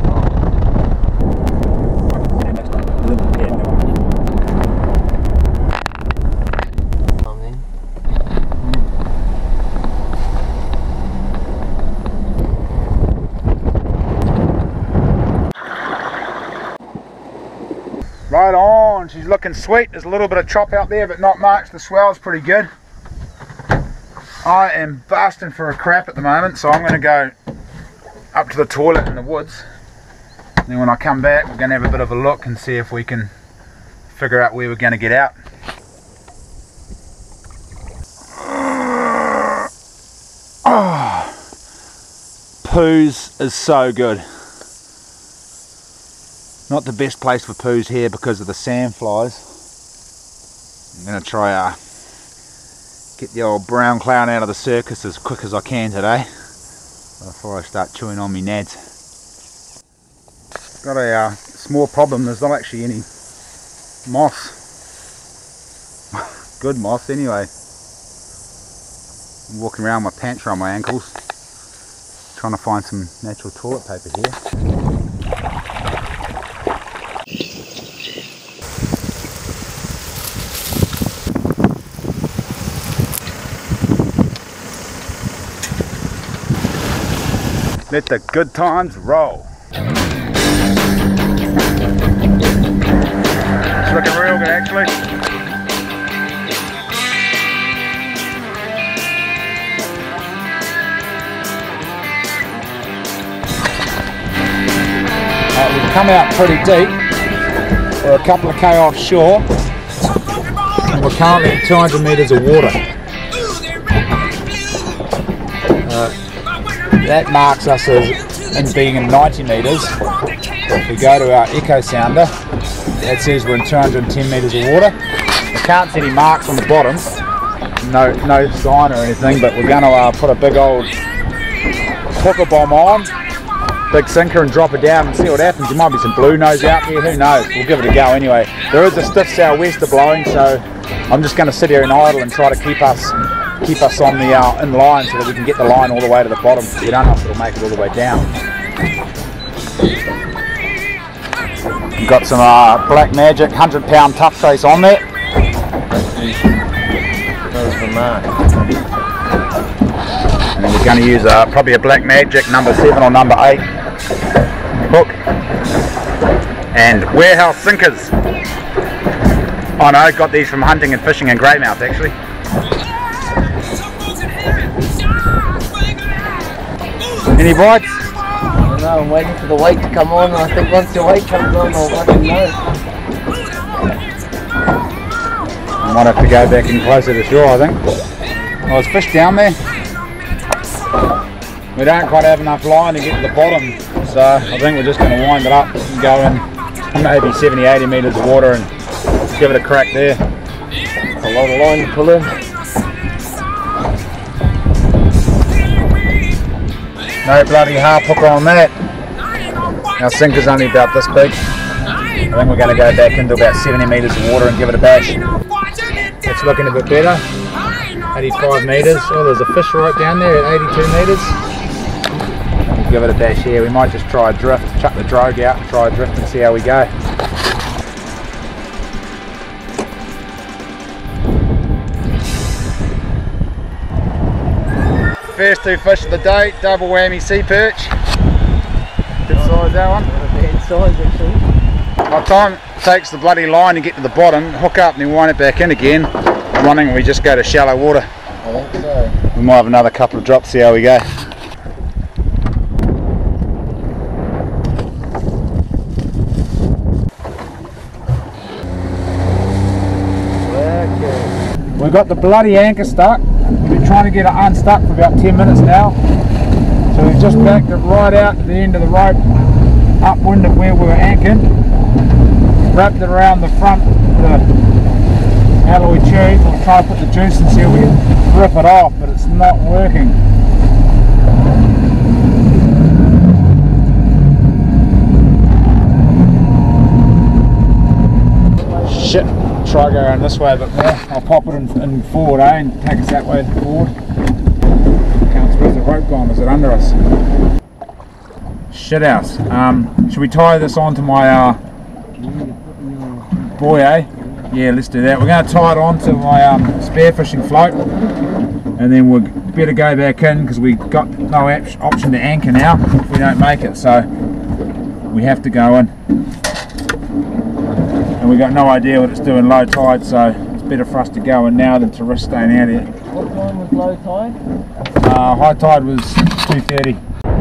Right on, she's looking sweet. There's a little bit of chop out there, but not much. The swell's pretty good. I am busting for a crap at the moment, so I'm going to go up to the toilet in the woods. And then when I come back, we're going to have a bit of a look and see if we can figure out where we're going to get out. Oh, poos is so good. Not the best place for poos here because of the sandflies. I'm going to try get the old brown clown out of the circus as quick as I can today before I start chewing on me nads. Got a small problem, there's not actually any moss. Good moss anyway. I'm walking around with my pants around my ankles trying to find some natural toilet paper here. Let the good times roll. It's looking real good actually. We've come out pretty deep. We're a couple of K offshore. And we're currently at 200 metres of water. That marks us as being in 90 metres. If we go to our echo sounder, that says we're in 210 metres of water. I can't see any marks on the bottom, no sign or anything, but we're going to put a big old hooker bomb on, big sinker, and drop it down and see what happens. There might be some blue nose out there, who knows. We'll give it a go anyway. There is a stiff southwester blowing, so I'm just going to sit here and idle and try to keep us on the in line so that we can get the line all the way to the bottom. We don't know if it'll make it all the way down. We've got some Black Magic 100-pound tough trace on there. That was the mark. And then we We're going to use probably a Black Magic number 7 or number 8 hook. And warehouse sinkers. Oh no, got these from hunting and fishing in Greymouth actually. Any bites? I don't know, I'm waiting for the weight to come on. I think once the weight comes on, I'll let him know. I might have to go back in closer to shore, I think. Oh, there's fish down there. We don't quite have enough line to get to the bottom, so I think we're just going to wind it up and go in maybe 70-80 metres of water and give it a crack there. That's a lot of line to pull in. No bloody half hooker on that. Our sinker's only about this big. I think we're going to go back into about 70 metres of water and give it a bash. It's looking a bit better. 85 metres. Oh, there's a fish right down there at 82 metres. We'll give it a bash here. We might just try a drift, chuck the drogue out and try a drift and see how we go. First 2 fish of the day, double whammy sea perch. Good size that one. Not a bad size actually. By the time it takes the bloody line to get to the bottom, hook up and then wind it back in again, running we just go to shallow water. I think so. We might have another couple of drops, see how we go. We've got the bloody anchor stuck. We've been trying to get it unstuck for about 10 minutes now. So we've just backed it right out to the end of the rope, upwind of where we were anchored. Wrapped it around the front of the alloy tube. We'll try to put the juice and see if we can rip it off, but it's not working. Shit. Try going this way a bit more. I'll pop it in forward, and take us that way forward. Where's the rope gone? Is it under us? Shit house. Should we tie this onto my buoy, eh? Yeah, let's do that. We're going to tie it onto my spearfishing float, and then we'll better go back in because we've got no option to anchor now if we don't make it, so we have to go in. And we've got no idea what it's doing low tide, so it's better for us to go in now than to risk staying out here. What time was low tide? High tide was 2:30.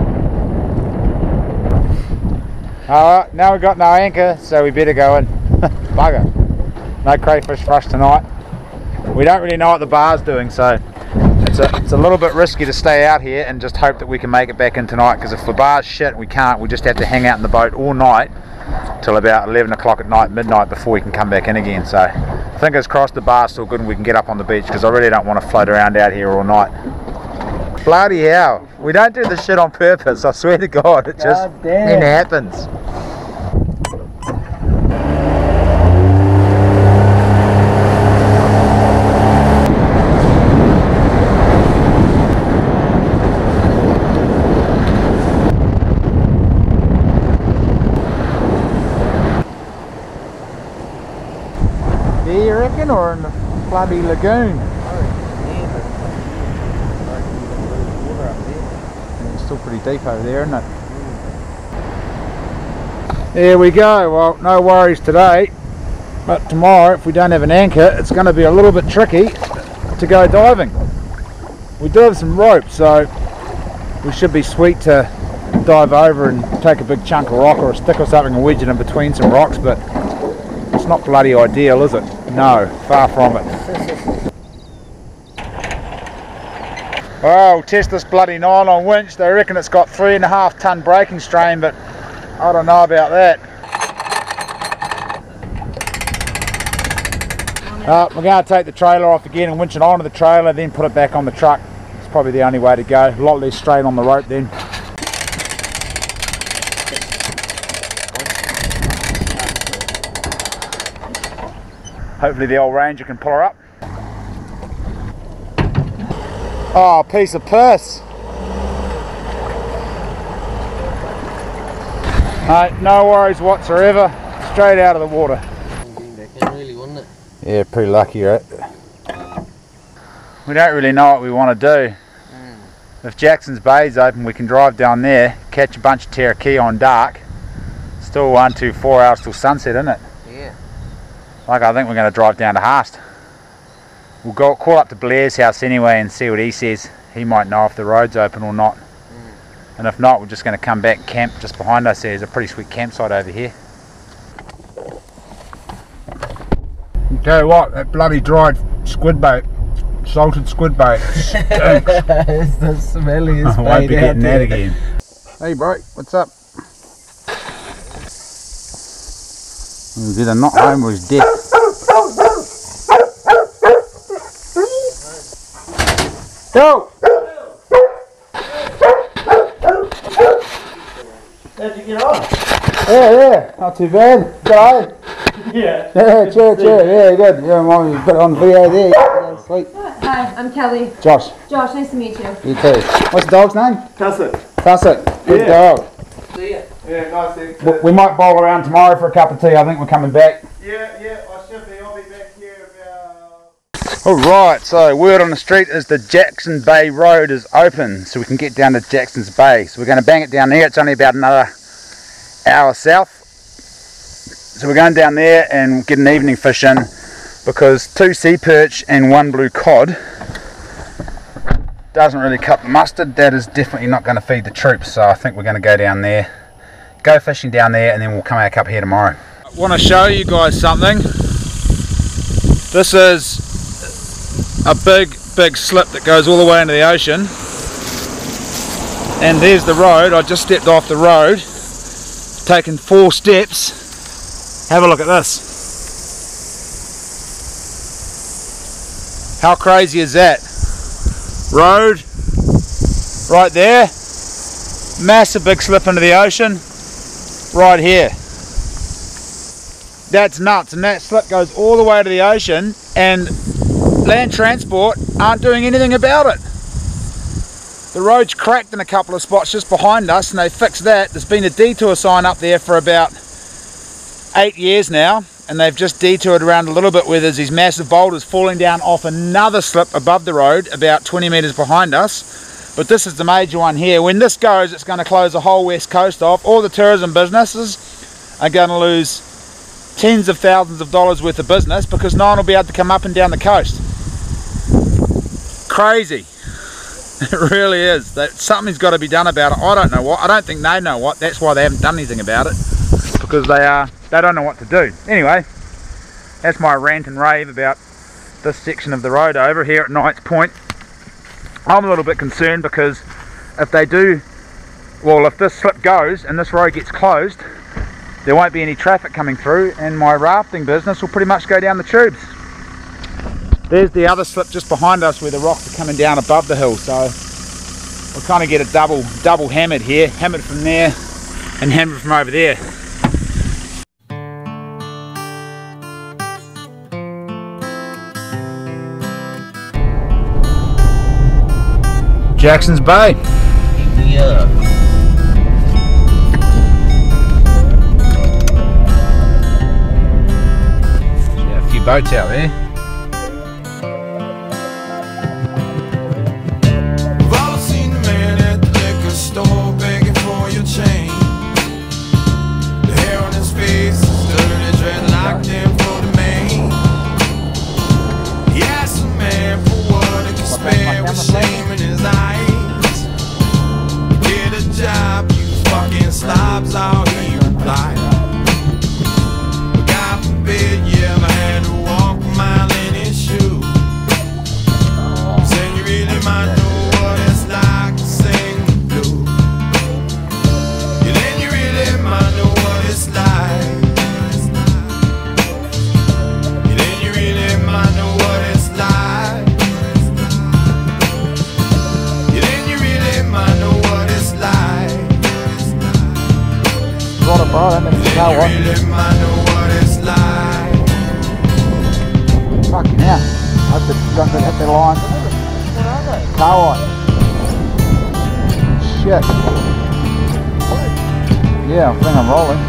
Alright, now we've got no anchor, so we better go in. Bugger. No crayfish for us tonight. We don't really know what the bar's doing, so it's a little bit risky to stay out here and just hope that we can make it back in tonight, because if the bar's shit, we can't. We just have to hang out in the boat all night till about 11 o'clock at night, midnight, before we can come back in again. So fingers crossed the bar's still good and we can get up on the beach, because I really don't want to float around out here all night. Bloody hell, we don't do this shit on purpose, I swear to God, it just then happens. There you reckon, or in the bloody lagoon? It's still pretty deep over there, isn't it? There we go. Well, no worries today, but tomorrow, if we don't have an anchor, it's going to be a little bit tricky to go diving. We do have some rope, so we should be sweet to dive over and take a big chunk of rock or a stick or something and wedge it in between some rocks, but it's not bloody ideal, is it? No, far from it. Oh, we'll test this bloody nylon winch. They reckon it's got 3.5 ton braking strain, but I don't know about that. We're going to take the trailer off again and winch it onto the trailer, then put it back on the truck. It's probably the only way to go. A lot less strain on the rope then. Hopefully the old Ranger can pull her up. Oh, piece of piss. No worries whatsoever. Straight out of the water. Really, wouldn't it? Yeah, pretty lucky, right? We don't really know what we want to do. if Jackson's Bay's open, we can drive down there, catch a bunch of terrakia on dark. Still 1, 2, 4 hours till sunset, isn't it? Yeah. Like, I think we're going to drive down to Haast. We'll go call up to Blair's house anyway and see what he says. He might know if the road's open or not. And if not, we're just going to come back and camp just behind us. There's a pretty sweet campsite over here. I'll tell you what, that bloody dried squid bait, salted squid bait, stinks. It's the smelliest I won't be bait getting out that there. again. Hey bro, what's up? He's either not home or he's dead. Go! How'd you get on? Yeah, not too bad. Go. Yeah. Yeah, cheer, yeah, good. Yeah, mom, you put it on video there. Yeah, sweet. Hi, I'm Kelly. Josh. Josh, nice to meet you. You too. What's the dog's name? Tussock. Tussock. Good Yeah. dog. See ya. Yeah, nice thing. We might bowl around tomorrow for a cup of tea. I think we're coming back. Yeah, I should be. I'll be back here about... Alright, so word on the street is the Jackson Bay Road is open, so we can get down to Jackson's Bay. So we're going to bang it down there. It's only about another hour south. So we're going down there and get an evening fish in, because 2 sea perch and 1 blue cod doesn't really cut the mustard. That is definitely not going to feed the troops, so I think we're going to go down there, go fishing down there, and then we'll come back up here tomorrow. I want to show you guys something. This is a big slip that goes all the way into the ocean, and there's the road. I just stepped off the road, taken 4 steps. Have a look at this. How crazy is that? Road right there, massive big slip into the ocean right here. That's nuts, and that slip goes all the way to the ocean, and land transport aren't doing anything about it. The road's cracked in a couple of spots just behind us, and they fixed that. There's been a detour sign up there for about 8 years now, and they've just detoured around a little bit where there's these massive boulders falling down off another slip above the road about 20 metres behind us. But this is the major one here. When this goes, it's going to close the whole west coast off. All the tourism businesses are going to lose tens of thousands of dollars worth of business, because no one will be able to come up and down the coast. Crazy. It really is. Something's got to be done about it. I don't know what. I don't think they know what. That's why they haven't done anything about it, because they don't know what to do. Anyway, that's my rant and rave about this section of the road over here at Knight's Point. I'm a little bit concerned, because if they do, well, if this slip goes and this road gets closed, there won't be any traffic coming through, and my rafting business will pretty much go down the tubes. There's the other slip just behind us where the rocks are coming down above the hill, so we'll kind of get a double hammered here, hammered from there and hammered from over there. Jackson's Bay. Yeah. Yeah, a few boats out there. We've all seen the man at the liquor store begging for your change. The hair on his face is dirty, dreadlocked in for the main. He asked the man for what he could spare with shame in his eyes. Get a job, you fucking slobs, all he replied. But God forbid you ever had to walk a mile in his shoes. Saying you really might know what it's like to sing the blues. Yeah, then you really might know what it's like. Yeah, then you really might know what it's like. Yeah, then you really might know what it's like. Brought a bra, that makes the car You wash. really might know what it's like. Fucking hell. I hope they don't hit their line. What are they? Car wash. Shit. Yeah, I think I'm rolling.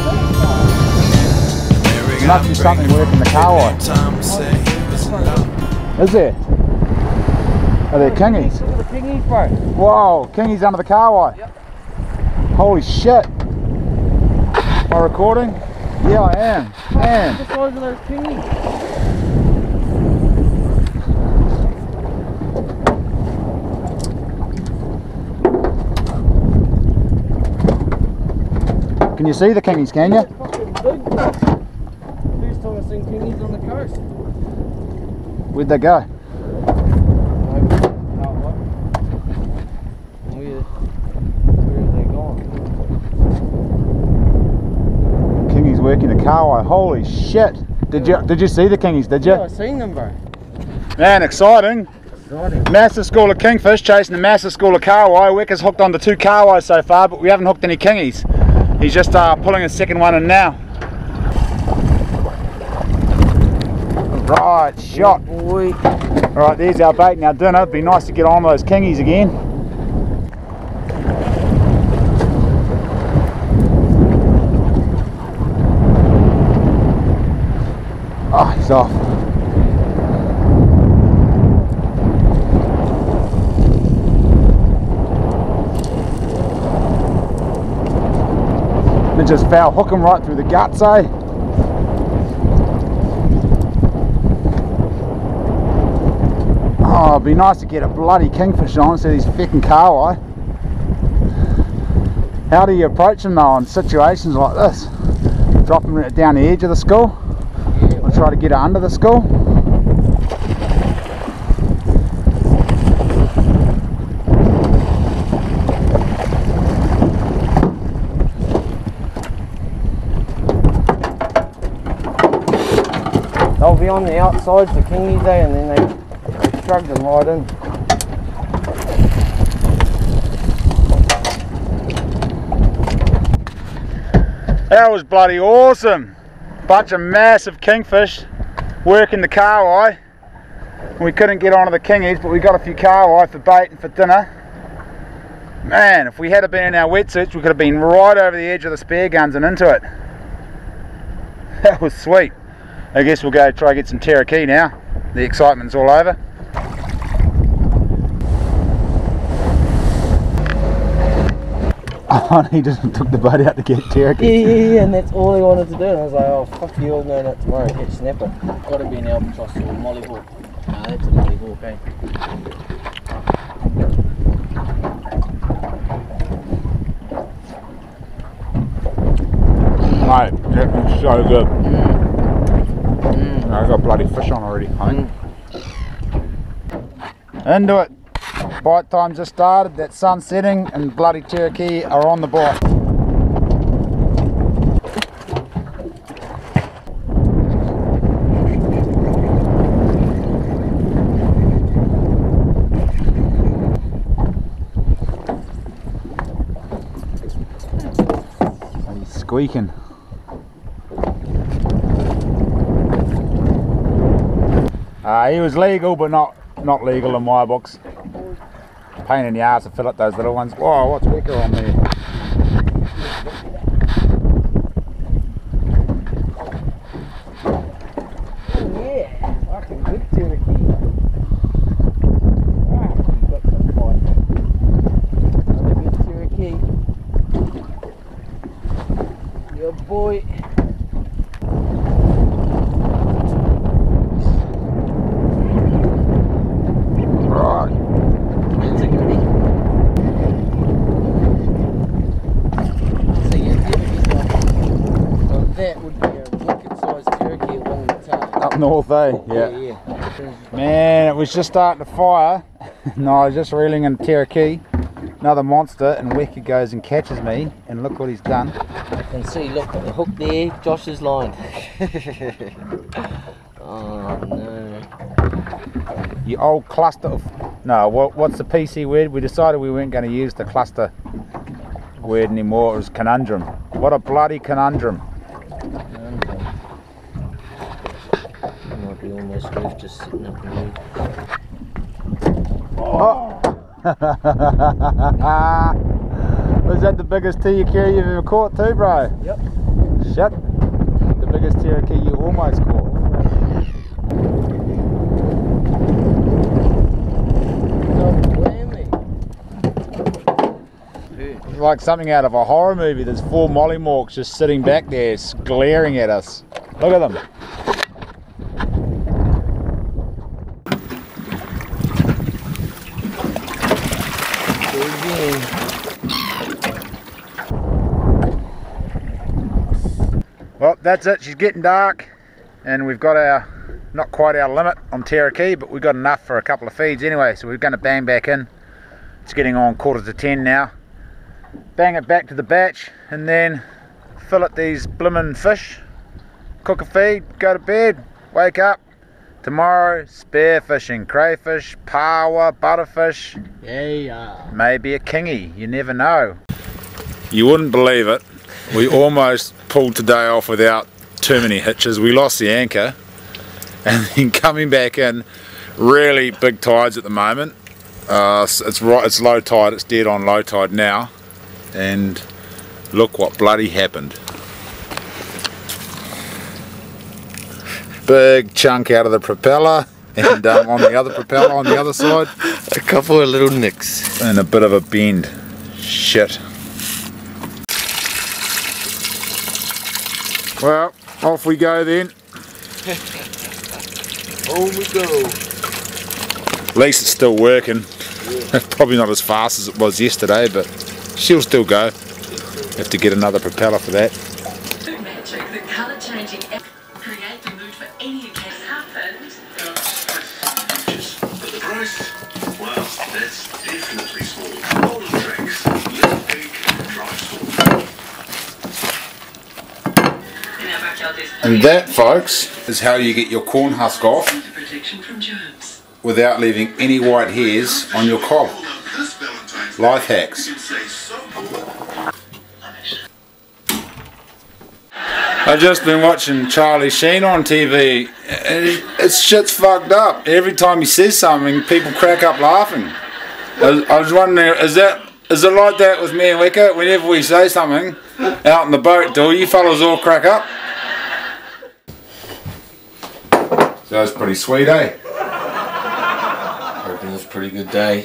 There must be something working the car wash. Time to say it was love. Is there? Are there kingies? Look at the piggies. bro. Whoa, kingies under the car wire. Yep. Holy shit. Am I recording? Yeah, I am. Man. The size of those kingies. Can you see the kingies, can you? Fucking big, bro. First time I've seen kingies on the coast. Where'd they go? Where have they gone? Kingies working the car wire. Holy shit. Did you see the kingies, did you? Yeah, I seen them, bro. Man, exciting. Exciting. Massive school of kingfish chasing a massive school of car wire. Wicker's hooked onto 2 car wires so far, but we haven't hooked any kingies. He's just pulling his second one in now. Right, shot. Boy. Right, there's our bait and our dinner. It'd be nice to get on those kingies again. Oh, he's off. Then just foul hook him right through the guts, eh? Oh, it'd be nice to get a bloody kingfish on instead of these feckin' car wire. How do you approach them though in situations like this? Drop them down the edge of the school? Or try to get it under the school? They'll be on the outside for kingies there, and then they drug them right in. That was bloody awesome. Bunch of massive kingfish working the car wire. We couldn't get onto the kingies, but we got a few car wire for bait and for dinner. Man, if we had been in our wetsuits, we could have been right over the edge of the spare guns and into it. That was sweet. I guess we'll go try and get some terraki now. The excitement's all over. Oh, he just took the boat out to get terraki. Yeah, and that's all he wanted to do. And I was like, oh, fuck you, I'm going out tomorrow and catch snapper. Got to be an albatross or a mollywhawk. No, that's a mollywhawk, eh? Mate, that looks so good. I got bloody fish on already. Into it. Bite time just started. That sun's setting and bloody terraki are on the bite. He's squeaking. He was legal, but not legal in my books. Pain in the ass to fill up those little ones. Whoa, what's Wicker on there? Oh yeah, fucking good terraki. Ah, you've got some fight. Another good terraki. Yeah, boy. North, eh? Yeah. Man, it was just starting to fire. No, I was just reeling in terraki. Another monster, and Wicker goes and catches me, and look what he's done. I can see, look, the hook there, Josh's line. Oh no. You old cluster of... No, what's the PC word? We decided we weren't going to use the cluster word anymore. It was conundrum. What a bloody conundrum. Might be almost reef just sitting up in there. Oh! Was that the biggest terraki you've ever caught too, bro? Yep. Shit. The biggest terraki you almost caught. Double whammy. like something out of a horror movie. There's 4 mollymawks just sitting back there glaring at us. Look at them. Well, that's it. She's getting dark, and we've got our, not quite our limit on Terra-Key, but we've got enough for a couple of feeds anyway, so we're going to bang back in. It's getting on 9:45 now. Bang it back to the batch, and then fillet these blimmin' fish, cook a feed, go to bed, wake up. Tomorrow, spear fishing, crayfish, pawa, butterfish, maybe a kingy, you never know. You wouldn't believe it, we almost pulled today off without too many hitches. We lost the anchor, and then coming back in, really big tides at the moment. It's low tide, it's dead on low tide now, and look what bloody happened. Big chunk out of the propeller, and on the other propeller on the other side, A couple of little nicks. and a bit of a bend. Shit. Well, off we go then. On we go. At least it's still working. Probably not as fast as it was yesterday, but she'll still go. Have to get another propeller for that. Magic, the colour changing, create the mood for any occasion happened. But the price? Well, that's definitely small. Golden tracks, little big, drive small. In our backyard there's And that, folks, is how you get your corn husk off protection from germs. without leaving any white hairs on your cob. This Valentine's Life hacks. Day, you can say so cool. I've just been watching Charlie Sheen on TV. It's shit's fucked up. Every time he says something, people crack up laughing. I was wondering, is it like that with me and Weka? Whenever we say something out in the boat, do you fellas all crack up? So that's pretty sweet, eh? I reckon it's a pretty good day.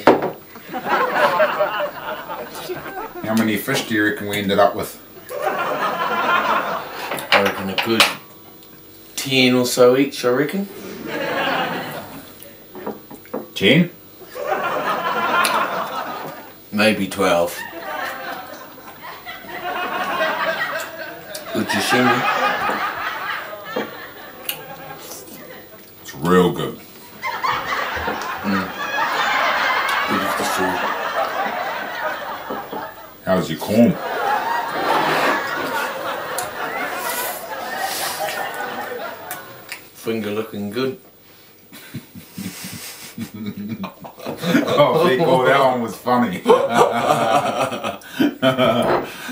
How many fish do you reckon we ended up with? I reckon a good 10 or so each, I reckon. 10? Maybe 12. Good sashimi. It's real good. Good as the food. How's your corn? Finger looking good. Oh, they thought that one was funny.